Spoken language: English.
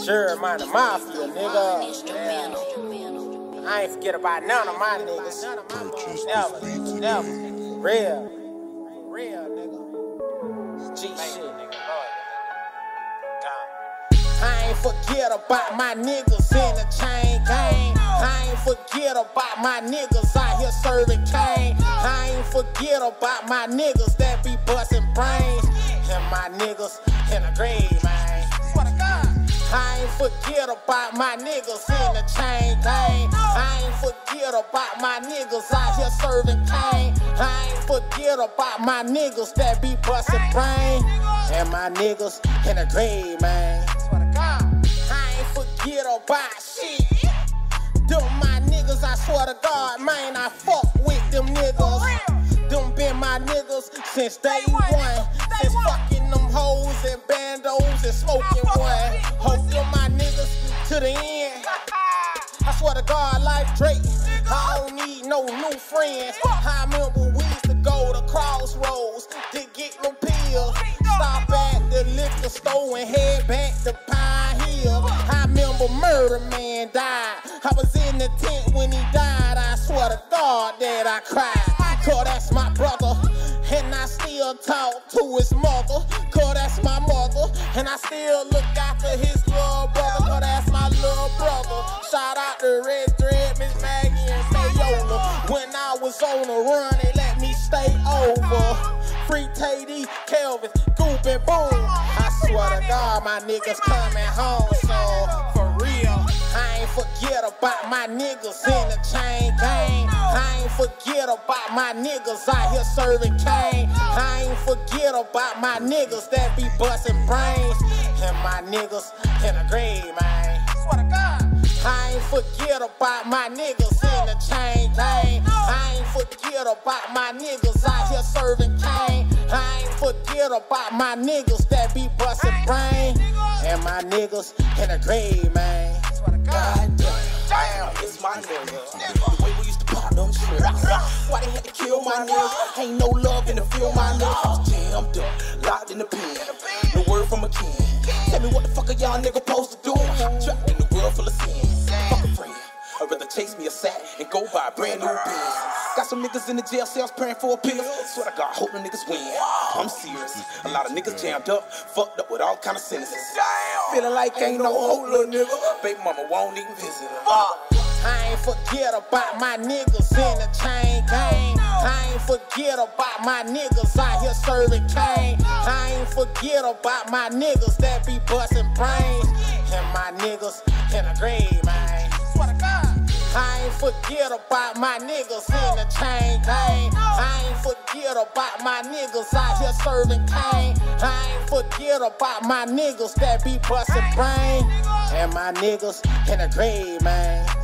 Jeremiah Mafia, nigga. Yeah. I ain't forget about none of my niggas. Never. Real, nigga. G shit, nigga. I ain't forget about my niggas in the chain gang. I ain't forget about my niggas out here serving cane. I ain't forget about my niggas that be busting brains. And my niggas in the grave, man. Swear to God. I ain't forget about my niggas in the chain gang. I ain't forget about my niggas out here serving cane. I ain't forget about my niggas that be busting brains. And my niggas in the grave, man. Swear to God. I ain't forget about shit. Them my niggas, I swear to God, man, I fuck with them niggas. Them been my niggas since day one. Since fucking them hoes and bandos and smoking one. Hope them my niggas to the end. I swear to God, like Drake, I don't need no new friends. I remember we used to go to Crossroads to get no pills. Stop at the liquor store and head back to Pine Hill. I remember Murder Man died. I was in the tent when he died. I swear to God that I cried. Cause that's my brother, and I still talk to his mother. Cause that's my mother, and I still look after his little brother. Cause that's my little brother. Shout out to Red Thread, Miss Maggie and Mayola. When I was on the run, they let me stay over. Free Tay-D, Kelvin, Goop and Boom. I swear to God, my niggas coming home, so for real. I ain't forget about my niggas in the chain gang. I ain't forget about my niggas out here serving cane. I ain't forget about my niggas that be busting brains. And my niggas in the grave, man. Swear to God. I ain't forget about my niggas in the chain gang. I ain't forget about my niggas out here serving cane. I ain't forget about my niggas that be busting brains. And my niggas in the grave, man. God damn, it's my nigga. The way we used to pop them shit. Why they had to kill my nigga? Ain't no love in the field, my nigga. I was jammed up, locked in the pen. No word from a king. Tell me what the fuck are y'all niggas supposed to do? Trapped in the world full of sin. Fuck a friend. I'd rather chase me a sack and go buy a brand new Benz. Got some niggas in the jail cells praying for a pill. Swear to God, hope the niggas win. I'm serious. A lot of niggas jammed up, fucked up with all kind of sentences. Feeling like ain't no hope, little nigga. Baby mama won't even visit her. I ain't forget about my niggas in the chain gang. I ain't forget about my niggas out here serving cane. I ain't forget about my niggas that be busting brains. And my niggas in the grave, man. Swear to God. I ain't forget about my niggas in the chain gang. I ain't forget about my niggas out here serving cane. I ain't forget about my niggas that be busting brains. And my niggas in the grave, man.